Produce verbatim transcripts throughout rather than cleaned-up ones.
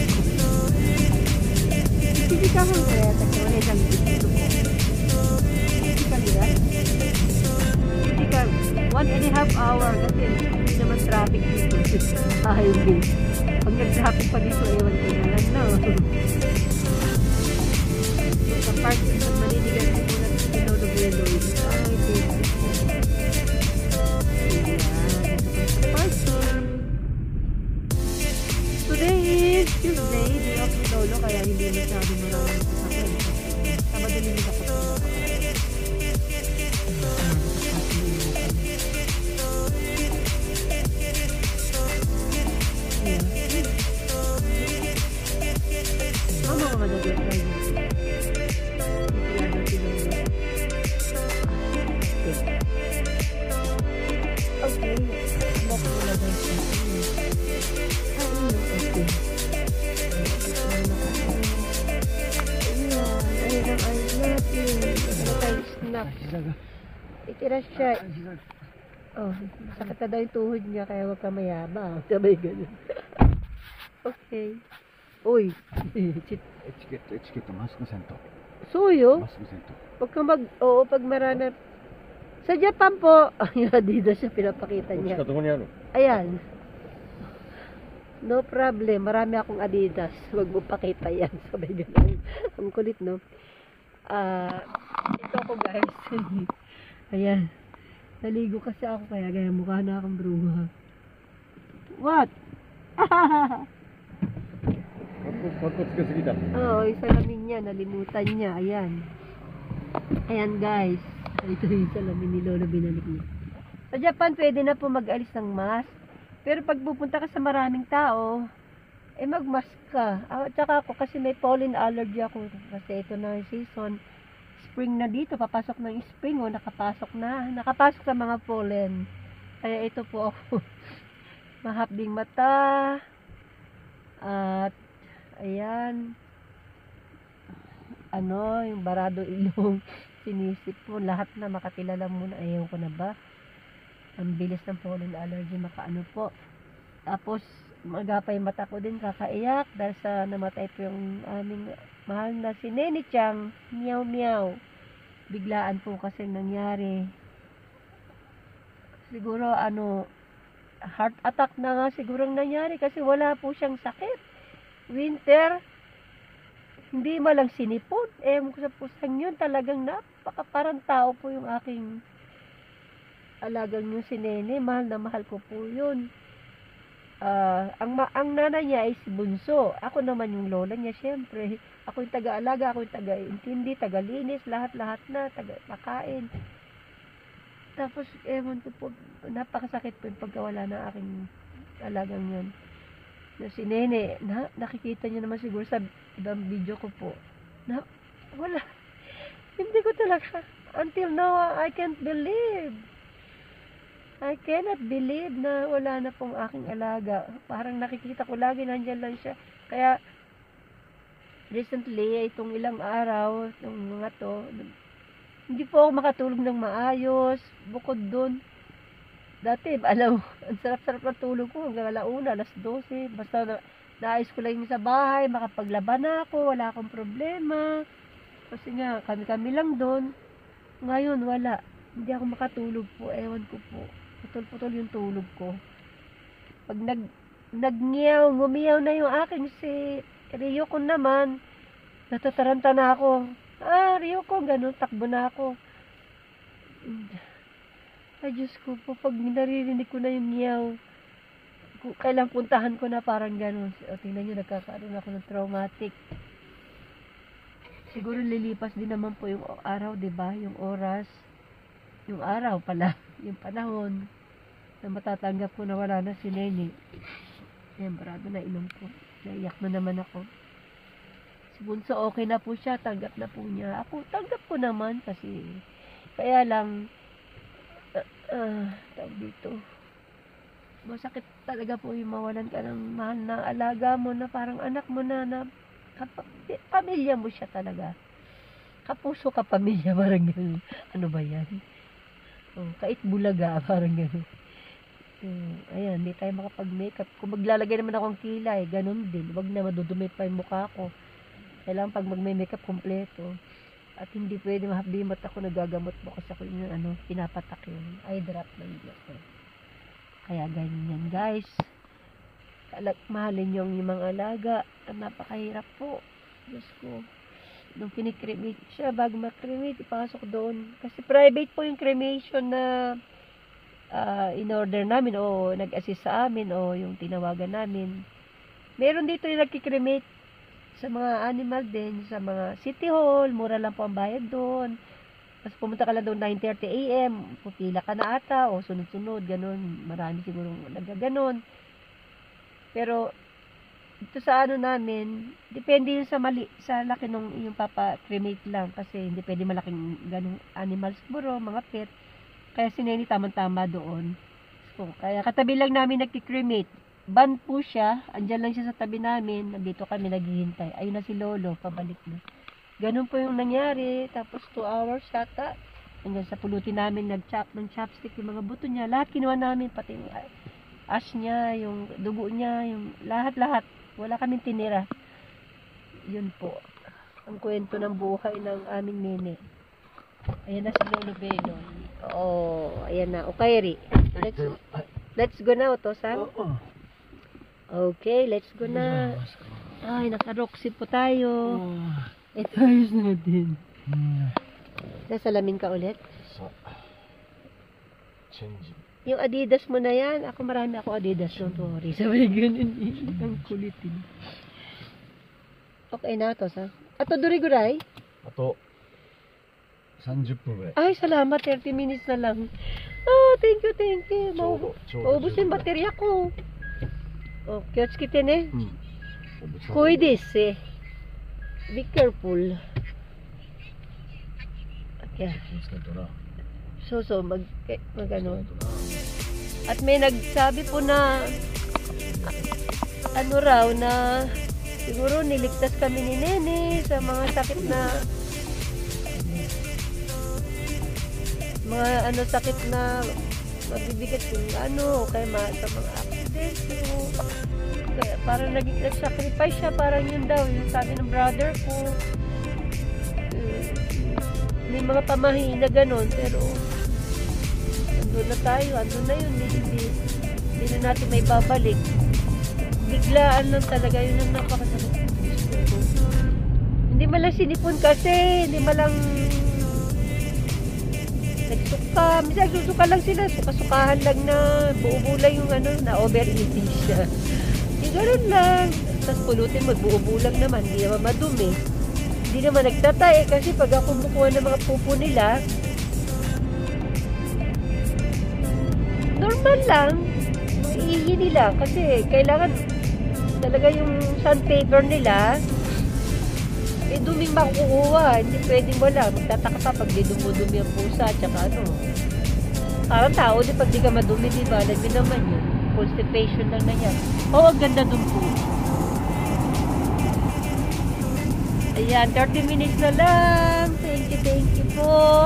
Hindi ka kung kaya tayo lang dito po. Hindi ka nila. Hindi ka one and a half hour kasi hindi naman traffic dito. Ah, hindi. Pag nag-traffic pa dito, ewan ko na lang, no? So, sa park, pag maninigan ko muna sa Pinolo Velo, ay, dito. Today is Tuesday, day of Pinolo, kaya hindi masyado maraming sasakyan. Sabado din yung kapag mama ko madagyan tayo. Okay. Lock mo na guys. Ay, no. Okay. Ayan. Ayan ang ayos natin. Ano tayo snack? Itira siya. Oh, sakit na daw yung tuhod niya kaya wag ka mayabang. Sabay ganun. Okay. Uy. Etiquette, etiquette, mask mo sento. Suyo? Mask mo sento. Pag ka mag, oo, pag marana. Sa Japan po, ay, Adidas siya pinapakita niya. Ayan. No problem, marami akong Adidas. Huwag mo pakita yan. Sabay ganun. Ang kulit, no? Ah, uh, ito ako guys. Ayan. Naligo kasi ako kaya gaya mukha na akong bruha. What? Oo, yung salamin niya, nalimutan niya. Ayan. Ayan guys. Ito yung salamin ni Lolo binalik niya. Sa Japan, pwede na po mag-alis ng mask. Pero pag pupunta ka sa maraming tao, eh mag-mask ka. Ah, tsaka ako kasi may pollen allergy ako. Kasi ito na yung season. Spring na dito, papasok na yung spring. O, nakapasok na. Nakapasok sa mga pollen. Kaya ito po ako. Mahapding mata. At, ayan. Ano, yung barado ilong. Sinisip po, lahat na makakilala muna. Ayaw ko na ba? Ang bilis ng pollen allergy, makaano po. Tapos, magapay mata ko din, kakaiyak. Dahil sa namatay po yung aming mahal na si Nene Chang. Meow meow. Biglaan po kasi nangyari. Siguro, ano, heart attack na nga siguro nangyari kasi wala po siyang sakit. Winter, hindi malang sinipot. Eh, sa pusang yun, talagang napaka parang tao po yung aking alagang yung si Nene. Mahal na mahal ko po yun. Uh, ang, ang nanay niya ay si Bunso. Ako naman yung lola niya, syempre. Ako yung taga-alaga, ako yung taga-intindi, taga-linis, lahat-lahat na, taga-pakain. Tapos, ewan ko po, napakasakit po yung pagkawala ng aking alagang yun. Na si Nene, na, nakikita niyo naman siguro sa ibang video ko po, na wala, hindi ko talaga, until now, I can't believe, I cannot believe na wala na pong aking alaga. Parang nakikita ko lagi, nandyan lang siya. Kaya, recently, itong ilang araw, itong mga to, hindi po ako makatulog ng maayos, bukod dun, dati, alam mo, ang sarap-sarap na tulog ko hanggang alauna, alas dose. Basta na, naayos ko lang yung sa bahay, makapaglaban na ako, wala akong problema. Kasi nga, kami-kami lang doon. Ngayon, wala. Hindi ako makatulog po, ewan ko po. Putol-putol yung tulog ko. Pag nag, nag-ngiyaw, ngumiyaw na yung aking si Rio ko naman, natataranta na ako. Ah, Rio ko, ganun, takbo na ako. Ay, Diyos ko po, pag naririnig ko na yung ngiyaw, kailang puntahan ko na parang gano'n. O, tingnan nyo, nagkakaroon ako ng traumatic. Siguro lilipas din naman po yung araw, diba? Yung oras, yung araw pala, yung panahon, na matatanggap ko na wala na si Nene. Ayan, barado na ilong ko. Naiyak na naman ako. Si Bunso, okay na po siya, tanggap na po niya. Ako, tanggap ko naman kasi, kaya lang, Ah, uh, tawag dito. Masakit talaga po yung mawalan ka ng mahal na alaga mo na parang anak mo na na kap- pamilya mo siya talaga. Kapuso ka pamilya, parang gano'n. Ano ba yan? Oh, kait bulaga, parang gano'n. Hmm, ayan, hindi tayo makapag-makeup. Kung maglalagay naman akong kilay, ganun din. Huwag na madudumi pa yung mukha ko. Kailangan pag magme-makeup kompleto. At hindi pwede mahapdimot ako, nagagamot mo kasi ako yung ano, pinapatak yung eye drop ng ko. Kaya ganyan guys. Alag, mahalin yung yung mga alaga. At napakahirap po. Diyos ko. Nung kinikremate siya, bago makremate, ipasok doon. Kasi private po yung cremation na uh, in-order namin o nag-assist sa amin o yung tinawagan namin. Meron dito yung nagkikremate sa mga animal din, sa mga city hall, mura lang po ang bayad doon. Tapos pumunta ka lang doon nine thirty a m, pupila ka na ata o sunod-sunod, ganun. Marami siguro nagaganon. Pero ito sa ano namin, depende yun sa mali, sa laki nung yung papa cremate lang kasi hindi pwede malaking ganung animals siguro, mga pet. Kaya si Nene tamang-tama doon. So, kaya katabi lang namin nagki-cremate. Ban po siya, andyan lang siya sa tabi namin, nandito kami naghihintay. Ayun na si Lolo, pabalik na. Ganun po yung nangyari, tapos two hours yata. Hanggang sa pulutin namin, nag-chop ng chopstick yung mga buto niya. Lahat kinuha namin, pati yung ash niya, yung dugo niya, yung lahat-lahat. Wala kaming tinira. Yun po. Ang kwento ng buhay ng aming nene. Ayan na si Lolo Beno. Oo, ayan na. O Kairi, let's, let's go na, Oto-san. Okay, let's go na. Ay, naka-Roxy po tayo. Ito ayos na din. Nasalamin ka ulit? Change. Yung Adidas mo na yan, ako marami ako Adidas. Don't worry. Sabay ganun eh. Ang kulitin. Okay na to, sa? Ato duriguray? Ato, thirty分ぐらい。 Ay, salamat. thirty minutes na lang. Oh, thank you, thank you. Mau- ちょうど- Maubos yung baterya ko. Oh, kiyotskite ne. うん。 Koi desu. Be careful. Okay. 気をつけてな。 So, so, mag, eh, mag 気を ano. つけてな。 At may nagsabi po na ano raw na siguro niligtas kami ni Nene sa mga sakit na mga ano sakit na mabibigat yung ano kaya ma, sa mga accident pero kaya parang naging nag-sacrifice siya parang yun daw yung sabi ng brother ko. Eh, may mga pamahina ganon pero andun na tayo, andun na yun, hindi, hindi, hindi na natin may babalik. Biglaan lang talaga, yun ang napakasakit. Hindi malang sinipon kasi, hindi malang nagsuka. Minsan nagsusuka lang sila, suka-sukahan lang na buo-bulang yung ano, na overeating siya. Hindi gano'n lang. Tapos pulutin, magbuo-bulang naman, hindi naman madumi. Hindi naman nagtatay kasi pag ako kumukuha ng mga pupo nila, normal lang. Iihi nila kasi kailangan talaga yung sandpaper nila eh duming makukuha. Hindi pwedeng wala. Magtataka ka pag di dumudumi ang pusa at saka ano. Parang tao di pag di ka madumi, di ba? Alam mo naman yun. Constipation lang na yan. Oo, ang ganda dun po. Ayan, thirty minutes na lang. Thank you, thank you po.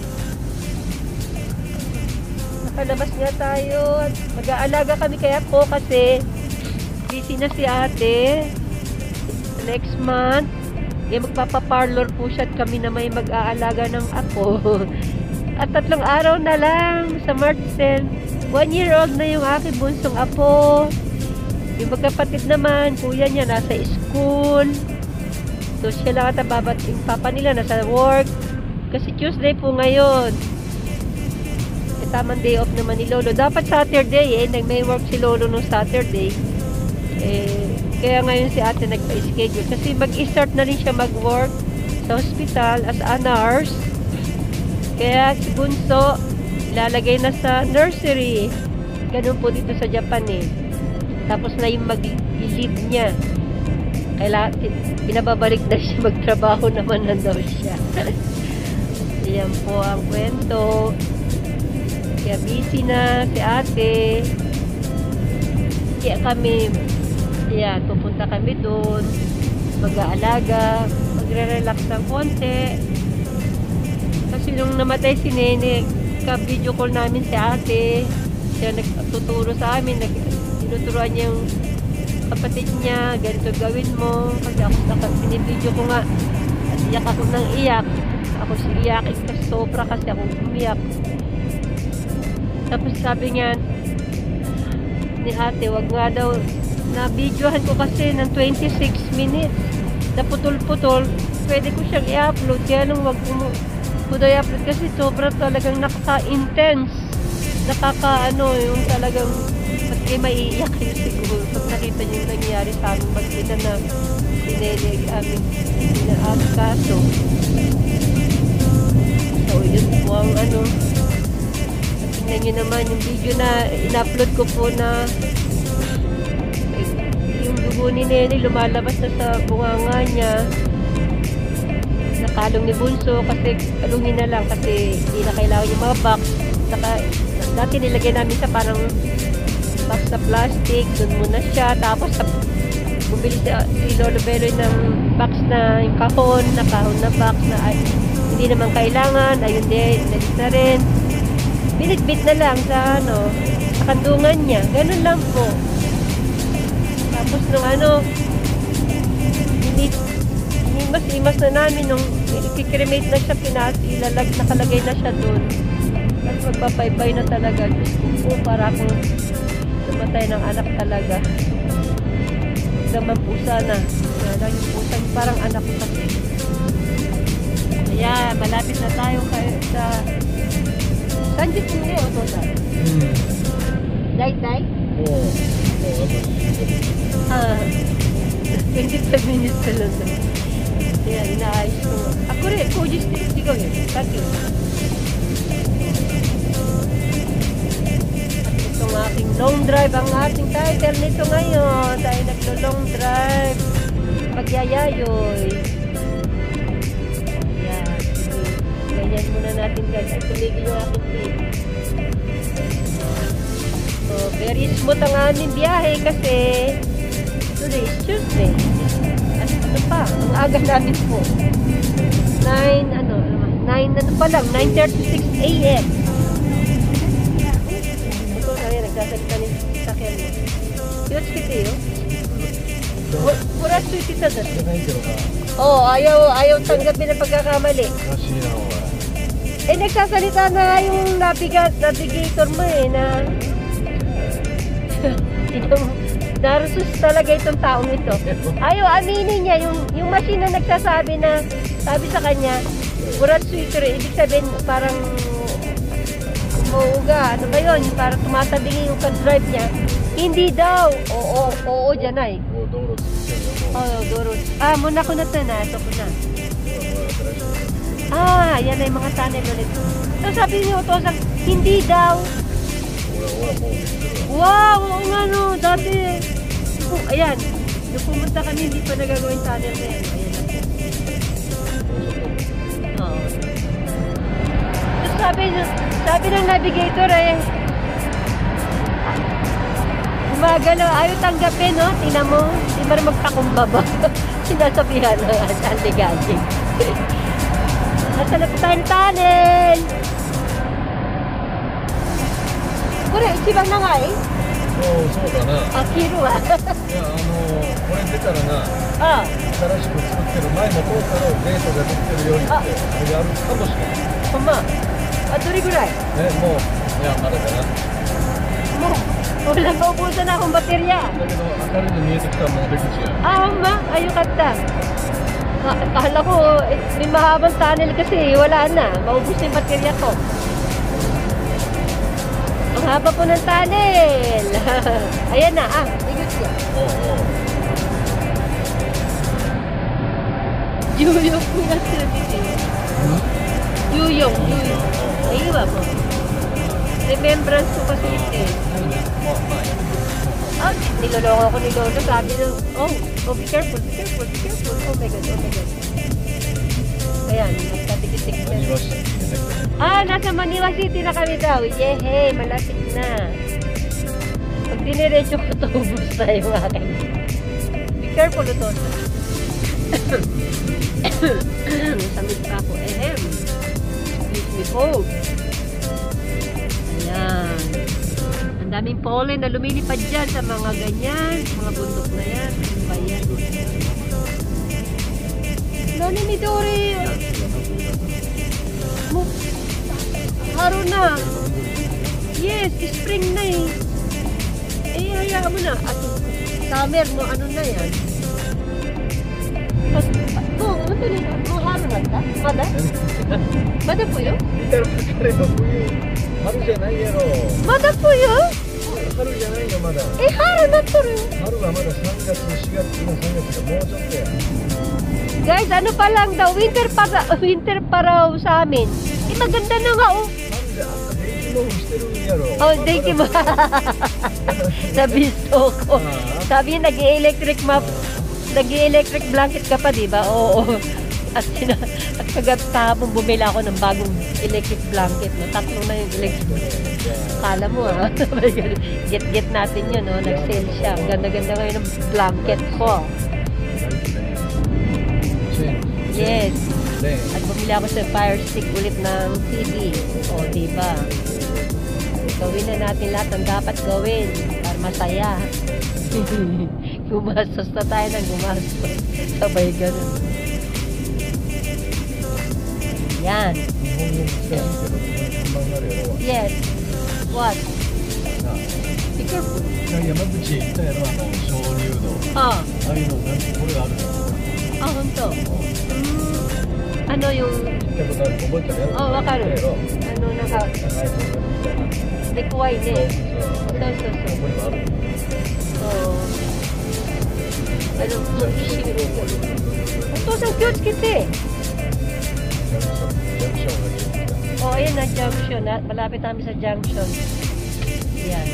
Nakalabas nga tayo. Mag-aalaga kami kaya po kasi busy na si ate. Next month, eh, magpapaparlor po siya at kami na may mag-aalaga ng apo. At tatlong araw na lang sa March tenth. One year old na yung aking bunsong apo. Yung magkapatid naman, kuya niya nasa school. So siya lang at babat yung papa nila nasa work. Kasi Tuesday po ngayon. E, tamang day off naman ni Lolo. Dapat Saturday eh. Nag-may work si Lolo nung Saturday. Eh, kaya ngayon si ate nagpa-schedule. Kasi mag-start na rin siya mag-work sa hospital as a nurse. Kaya si Bunso, ilalagay na sa nursery. Ganun po dito sa Japan eh. Tapos na yung mag-leave niya. Kailangan, pinababalik na siya, magtrabaho naman na daw siya. Yan po ang kwento. Kaya busy na si ate. Kaya kami, yan, pupunta kami doon. Mag-aalaga, magre-relax ng konti. Kasi nung namatay si Nene, ka-video call namin si ate. siya nagtuturo sa amin, nag, tinuturuan niya yung kapatid niya, ganito gawin mo. Kasi ako, naka, pinibidyo ko nga, at iyak ako ng iyak. Ako si iyakin kasi sobra kasi ako umiyak. Tapos sabi niya, ni ate, wag nga daw, na-videohan ko kasi ng twenty-six minutes. Naputol-putol, pwede ko siyang i-upload. Kaya nung wag ko ko daw i-upload kasi sobra talagang nakaka-intense. Nakaka-ano, yung talagang, pag kayo maiiyak kayo siguro pag nakita niyo yung nangyayari sa aming mag-ina na sinelig aming ina-kaso. So, yun po ang ano. Tingnan niyo naman yung video na in-upload ko po na yung dugo ni Nene lumalabas na sa bunganga niya. Nakalong ni Bunso kasi kalungin na lang kasi hindi na kailangan yung mga box. Saka, dati nilagay namin sa parang box sa plastic, dun muna siya. Tapos bumili si, si Lolo Beloy ng box na yung kahon, na kahon na box na ay, hindi naman kailangan. Ayun din, nalit na rin. Binitbit na lang sa ano, sa kandungan niya. Ganun lang po. Tapos nung ano, inimas-imas na namin nung i-cremate na siya, pinas, ilalag, nakalagay na siya dun. At magpapaybay na talaga. Diyos ko po, para akong namatay ng anak talaga. Naman po sana. Kaya lang yung pusa, parang anak ko kasi. Kaya, malapit na tayo kayo sa... Saan dito mo yun, Otosa? Hmm. Day-day? Oo. Oo, Ah, twenty-five minutes na lang. Kaya, inaayos ko. Ako rin, Fuji Street. Sigaw yun. Thank you. Itong aking long drive, ang ating title nito ngayon. Tayo naglo-long drive. Magyayayoy. Ayan. Ganyan muna natin guys. Ay, tuligin yung aking tip. So, very smooth ang aming biyahe kasi today is Tuesday. At ano pa, ang aga namin po. nine, ano, nine, ano pa lang, nine thirty-six a m Ito na rin, nagsasalita ni Sakyan mo. Yun, kiti yun. Pura sweet ito doon. Oo, ayaw, ayaw tanggapin ang pagkakamali. Eh, nagsasalita na nga yung navigat, navigator mo eh, na yung narusus talaga itong taong ito. Ayaw, aminin niya, yung, yung machine na nagsasabi na, sabi sa kanya, burat sweeter, ibig sabihin, parang umuuga, ano ba yun, parang tumatabing yung pag-drive niya. Hindi daw. Oo, oo, oo, dyan ay. Oo, Doro. Ah, muna ko na ito na, ito ko na. Ah, yan ay mga tunnel ulit. So, sabi niyo, Otosan, hindi daw. Wow, oo nga no, dati. Oh, ayan, nung pumunta kami, hindi pa nagagawin tunnel na yan. Ayan na. Oo. Tapos sabi, sabi ng navigator eh, gumagalaw, ayaw tanggapin, no? Tingnan mo, hindi ba rin magpakumbaba? Sinasabihan ng anti-gating. Nasa na po tayong tunnel. Kore, ichiban na nga eh. そうそうだな。 あ、黄色は。 いや、あのこれ出たらな、 ああ、 新しく作ってる前も通ったらデートができてるようにってあれがあるかもしれない。 ほんま。あ、どれぐらいね、もういやまだかな。 もう、wala naubusan na akong baterya. だけど明るいの見えてきたらもう出口や。 Ah, hon ba? Ay, yung kata. Ah, akala ko, eh, may mahabang tunnel kasi, wala na. Maubos na yung baterya ko. Ang haba po ng tunnel. Ayan na, ah. Igot siya. おうおう。 Yuyong po na sila dito. Yuyong, yuyong. Ay, iba po. Remembrance ko kasi ito eh. まあまあ。 Ah, niloloko ko ni Lolo. Sabi nung, oh, oh, be careful, be careful, be careful. Oh my God, oh my God. Ayan, nagtatikit-tikit na. 何はしたって言うんだけど。 Ah, nasa Maniwa City na kami daw. Yehey, malapit na. Pag diniretso ko ito, ubus na yung akin. Be careful ito. Samit pa ako. Ehem. Excuse me po. Ayan. Daming pollen na lumilipad dyan sa mga ganyan, mga bundok na yan. Ano ba yan? Nani Midori! Mo- Haro na! Yes, spring na eh. Eh, hayaan mo na. At summer mo, ano na yan? Oh, ano to nila? Oh, haro na ta? Mada? Mada po yun? 見たらばかりの冬春じゃないやろ Mada po yun? 春じゃないよまだ Eh, haro na to rin. 春はまださんがつしがつのさんがつがもうちょっとや Guys, ano pa lang daw? Winter para, winter pa raw sa amin. Eh, maganda na nga oh. 春であんた電気毛布してるんやろ Oh, thank you. Nabisto ko. Sabi niya, nag-electric map, nag-electric blanket ka pa, di ba? Oo. At, sina, at pagkatapon bumila ako ng bagong electric blanket. No? Tatlo na yung electric blanket. Kala mo ah. Get-get natin yun. No? Nag-sale siya. Ganda-ganda ngayon ng blanket ko. Yes. At bumili ako sa Fire Stick ulit ng T V. O, di ba? Gawin na natin lahat ng dapat gawin para masaya. Gumastos na tayo ng gumastos. Sabay ganun. Yan. Yes. What? Be careful. 山口行ったやろあの鍾乳洞 Ah. ああいうのなんかこれあるの Ah, honto. Mm, ano yung... 行ったことある覚えてるやろ Oh, わかる。 やろ Ano, naka... 長いのが見たら Likuway そう ne. そう So, so, so. ここにもある So... Ano, mag-fishing rin ko. Ito, sa cute kita eh. ジャンクションジャンクションが見えてきた Oh, ayan na, junction. Na, malapit namin sa junction. Yan.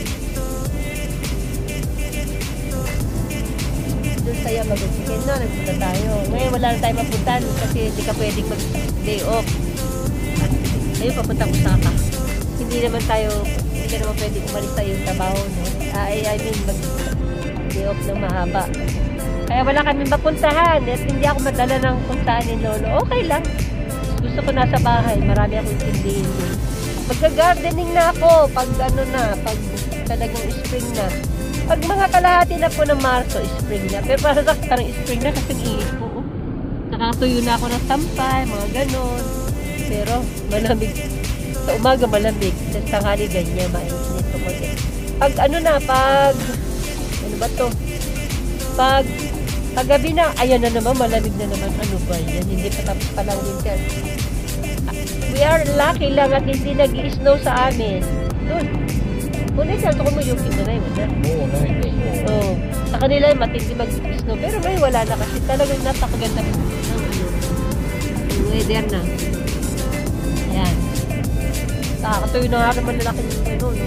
Doon sa Yamaguchi na, nagpunta tayo. Ngayon wala na tayo mapuntan kasi hindi ka pwedeng mag-day off. At ayun, papunta Osaka. Hindi naman tayo, hindi ka naman pwedeng umalis tayo yung trabaho. No? I, I mean, mag-day off ng mahaba. Kaya wala kami mapuntahan at hindi ako madala ng puntahan ni Lolo. Okay lang. Gusto ko nasa bahay. Marami akong intindihin din. Magka-gardening na ako pag ano na, pag talagang spring na. Pag mga kalahati na po ng Marso, spring na. Pero para sa parang spring na kasi init po. Oh. Nakatuyo na ako ng sampay, mga ganon. Pero malamig. Sa umaga malamig. Sa tanghali ganyan, mainit po kasi. Pag ano na, pag ano ba to? Pag paggabi na, ayan na naman, malamig na naman. Ano ba yan? Hindi pa tapos pa lang winter. We are lucky lang at hindi nag-i-snow sa amin. Doon. Kung isa, ito ko mo yung king na yun. もうないねもう Oo. Sa kanila, matindi mag-snow. Pero ngayon wala na kasi talagang napakaganda ng ano, yung weather na. Ayan. Nakakatuyo na nga naman lalaki yung ano, no?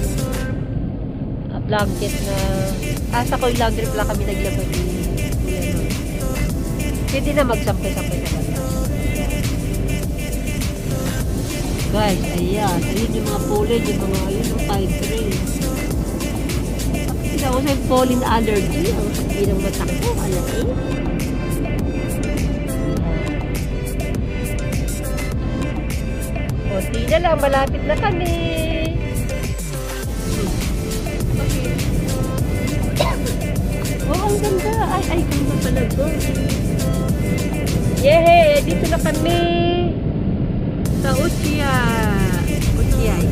Ah, blanket na... Asa ko yung laundry pala kami naglabag ni Kuya, no? Pwede na magsampay-sampay na lang. Guys, ayan. Ayun yung mga pollen, yung mga, ayun yung pine tree. Kasi ako sa pollen allergy. Ang sabi ng mata ko, alam eh. Kunti na lang, malapit na kami. Okay. Oh, ang ganda. Ay, ay, ganda pala to. Yehey! Dito na kami. Sa Uchiha. Uchihai.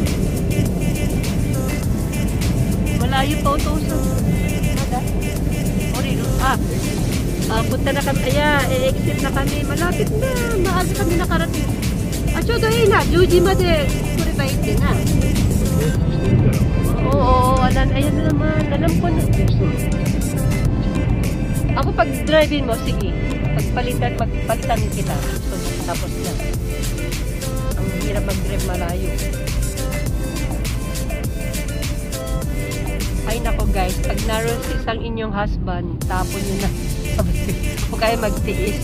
Malayo pa ito sa... Nada? Orino. Ah. Ah, punta na kami. Ayan, e-exit na kami. Malapit na. Maaga kami nakarating. Ah, chodo eh na. Juji made. Kure ba ite na? Oo, oo. Alam, ayan na naman. Alam ko na. Ako pag driving mo, sige. Pagpalitan, magpalitan kita. So, tapos na. Ang hirap mag-drive malayo. Ay nako guys, pag naroon si isang inyong husband, tapon nyo na. O kaya magtiis.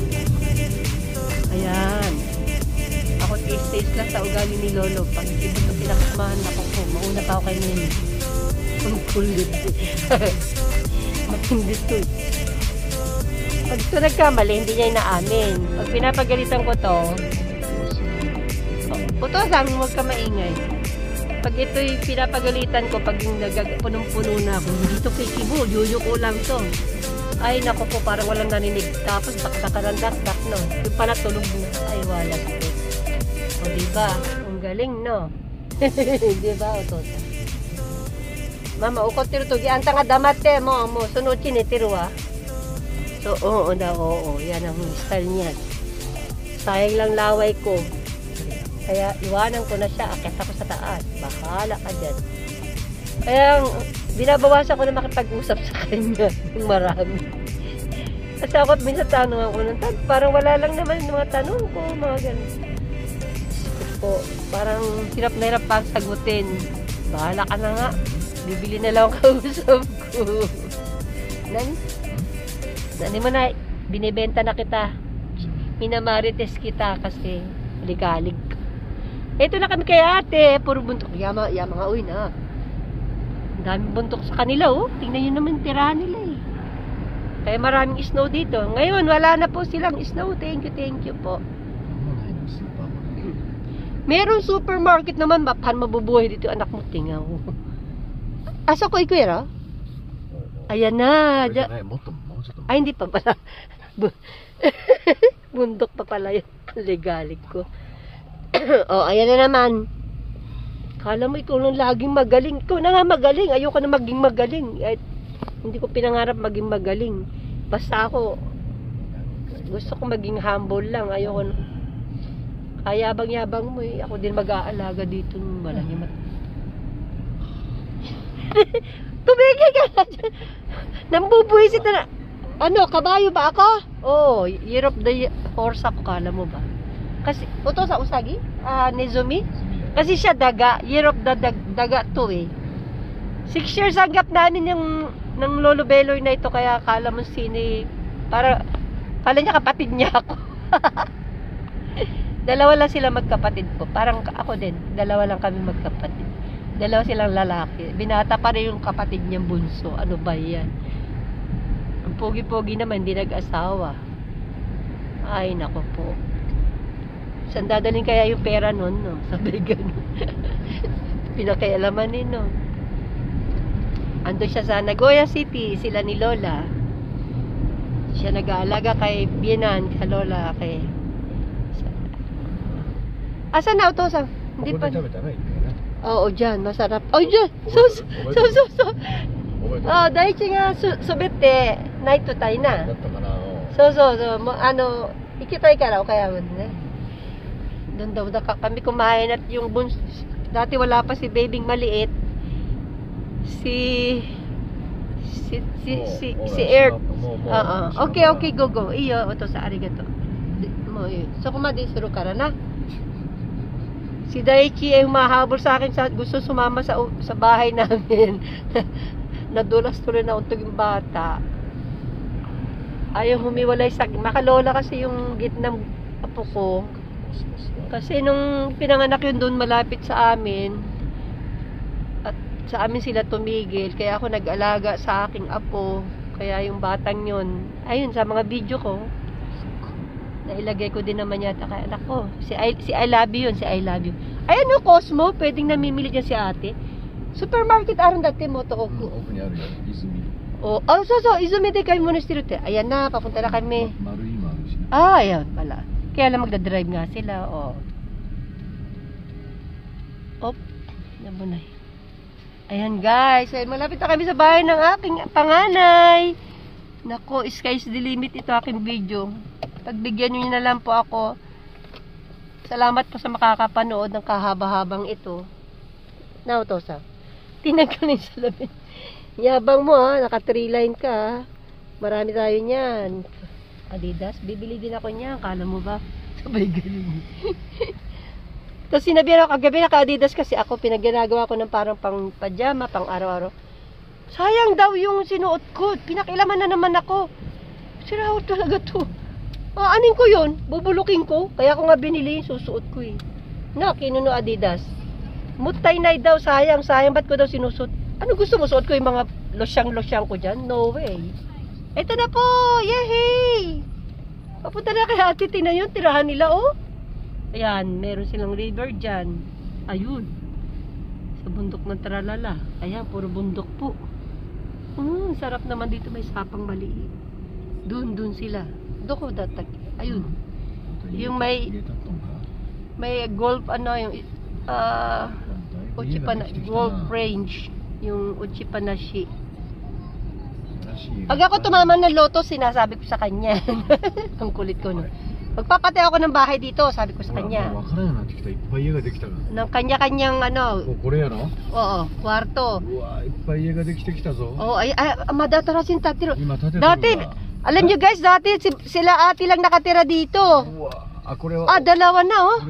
Ayan. Ako tiis-tiis lang sa ugali ni Lolo. Pag iba ito pinakasamahan ako ko, mauna pa ako kay Nini. Ang kulit. Matindi to. Pag ito nagkamali, hindi niya inaamin. Pag pinapagalitan ko to, utosan, huwag ka maingay. Pag ito'y pinapagalitan ko, pag yung nagpunong-puno na ako, dito kay Kibo, yuyuko lang to. Ay, naku po, parang walang naninig. Tapos, takdakarandak-dak, no? Yung pala tulog na. Ay, wala po. O, diba? Ang galing, no? Diba, o, Tota? Mama, ukot tiro to. Gianta nga damate mo, mo. Sunod kinitiro, ah. So, oo, na, oo. Yan ang style niyan. Sayang lang laway ko. Kaya, iwanan ko na siya. Akit ako sa taas. Bahala ka dyan. Kaya, binabawasan ko na makipag-usap sa kanya. Yung marami. Kasi ako, minsan tanong ako ng tanong. Parang wala lang naman yung mga tanong ko. Mga ganun. Po, parang hirap na hirap pang sagutin. Bahala ka na nga. Bibili na lang ang kausap ko. Nani? Nani mo na, binibenta na kita. Minamarites kita kasi ligalig. Ito na kami kay ate. Puro buntok. Yama, yama nga, uy na. Ang daming buntok sa kanila, oh. Tingnan nyo naman tirahan nila, eh. Kaya maraming snow dito. Ngayon, wala na po silang snow. Thank you, thank you po. Merong supermarket naman, paano mabubuhay dito anak mo, tingaw. Asa ko ikwera? Ayan na. Ja- Ay, hindi pa pala. Bundok pa pala yun. Legalig ko. O, ayan na naman. Kala mo ikaw nang laging magaling. Ikaw na nga magaling. Ayoko na maging magaling. Ay, hindi ko pinangarap maging magaling. Basta ako, gusto ko maging humble lang. Ayoko na. Kayabang-yabang mo eh. Ako din mag-aalaga dito nung walang yung mata. Tumigil ka na dyan. Nambubuhisit na. Ano, kabayo ba ako? Oh, year of the horse ako. Kala mo ba? Kasi, ito sa usagi? Ah, Nezumi? Kasi siya daga. Year of the dag, daga to eh. Six years ang gap namin yung ng Lolo Beloy na ito. Kaya kala mo sini. Para, kala niya kapatid niya ako. Dalawa lang sila magkapatid po. Parang ako din. Dalawa lang kami magkapatid. Dalawa silang lalaki. Binata pa rin yung kapatid niyang bunso. Ano ba yan? Ang pogi-pogi naman, hindi nag-asawa. Ay, nako po. Saan dadalhin kaya yung pera nun, no? Sabi ganun. Pinakialaman din, no? Ando siya sa Nagoya City, sila ni Lola. Siya nag-aalaga kay Bienan, kay Lola, kay... Asa na ito? Sa... Hindi pa... Oo, dyan. Masarap. Oh, dyan! Sus! Sus! Sus! Sus! Oh, dahil siya nga subete, night to tayo na. So, so, so, mo, ano, ikitay ka raw, kaya mo na. Doon daw, da, kami kumain at yung buns, dati wala pa si babing maliit. Si, si, si, si, si Erp. Oo, okay, okay, go, go. Iyo, ito sa arigato. Mo, iyo. So, kumadi, suro ka na. Si Daichi ay humahabol sa akin, sa, gusto sumama sa sa bahay namin. Nadulas tuloy na untog yung bata. Ayaw humiwalay sa makalola kasi yung gitnang apo ko. Kasi nung pinanganak yun doon malapit sa amin, at sa amin sila tumigil. Kaya ako nag-alaga sa aking apo. Kaya yung batang yun, ayun sa mga video ko, nailagay ko din naman yata kay anak ko. Si I, si I love you yun, si I love you. Ay ano, Cosmo, pwedeng namimili dyan si ate. Supermarket aron dati mo to. Oh, oh, so, so, Izumi de kami monastery te. Ayan na, papunta na kami. Ah, ayan pala. Kaya lang magdadrive nga sila, oh. Op, nabunay. Ayan guys, ay, malapit na kami sa bahay ng aking panganay. Nako, sky's the limit ito aking video. Pagbigyan nyo na lang po ako. Salamat po sa makakapanood ng kahaba-habang ito. Now, Tosa. Tinagkalin sa labi. Yabang mo ha, naka three line ka ha. Marami tayo niyan. Adidas, bibili din ako niyan. Kala mo ba? Sabay galing. Tapos sinabihan ako kagabi naka Adidas kasi ako pinaginagawa ko ng parang pang pajama, pang araw-araw. Sayang daw yung sinuot ko. Pinakilaman na naman ako. Siraw talaga to. Ah, anin ko yun? Bubulukin ko. Kaya ko nga binili, susuot ko eh. Na, kinuno Adidas. Mutay na daw, sayang, sayang. Ba't ko daw sinusuot? Ano gusto mo? Suot ko yung mga losyang-losyang ko dyan? No way. Ito na po! Yehey! Papunta na kay ate, tingnan yun. Tirahan nila, oh. Ayan, meron silang river dyan. Ayun. Sa bundok ng Tralala. Ayan, puro bundok po. Hmm, sarap naman dito, may sapang maliit. Dun, dun sila. Doko datak. Ayun. Yung may may golf ano yung ah Uchipana golf range, yung Uchipanashi. Pag ako tumama ng loto, sinasabi ko sa kanya. Ang kulit ko no. Magpapatay ako ng bahay dito, sabi ko sa kanya. Ng kanya-kanyang ano. Oo, kwarto. Oh, ay, ay madatarasin tatiro. Dati, alam nyo guys, dati si- sila ate lang nakatira dito. Ah, dalawa na oh.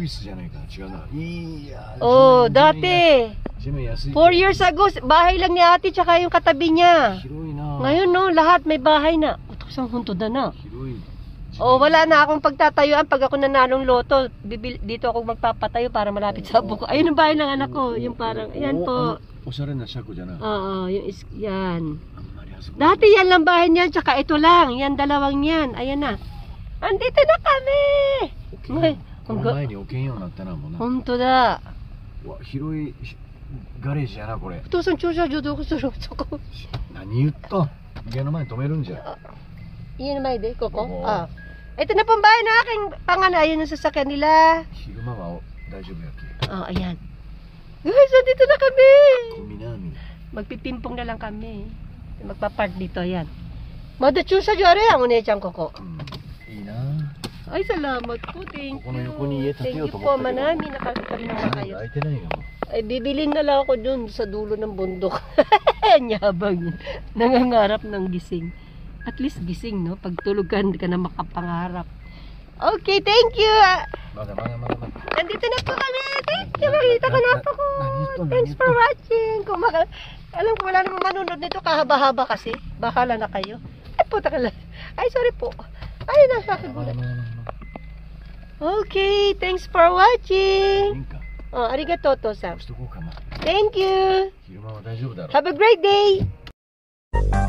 Oh, dati. Four years ago, bahay lang ni ate tsaka yung katabi niya. Ngayon no, lahat may bahay na. Utosang hunto na na. Oh, wala na akong pagtatayuan pag ako nanalong loto. Bibil, dito ako magpapatayo para malapit sa buko. Ayun ang bahay ng anak ko, yung parang, ayan po. Oo, yung is, yan. Dati yan lang bahay niyan, tsaka ito lang. Yan, dalawang yan. Ayan na. Andito na kami! Ngay, hunto da. Utosan, chusa, judo ko sa ko. Iyan naman, de, koko. Oo. Ah. Ito na pong bahay na aking panganay. Ayun ang sasakyan nila. Oh, ayan. Guys, dito na kami. Magpipimpong na lang kami. Magpapark dito, ayan. Madachusa jare ang unechan koko. Ay, salamat po. Thank you. Thank you po, manami. Nakakita naman kayo. Ay, bibilin na lang ako dun sa dulo ng bundok. Nyabang yun. Nangangarap ng gising. At least gising, no? Pag tulog ka, hindi ka na makapangarap. Okay, thank you. Nandito na po kami. Thank you. Makita ka na po ko. Thanks for watching. Kung maka... Alam ko, wala namang manunod nito. Kahaba-haba kasi. Bahala na kayo. Ay, puta ka lang. Ay, sorry po. Ay, nasa akin muna. Okay, thanks for watching. Oh, arigato, Tosa. Thank you. Have a great day.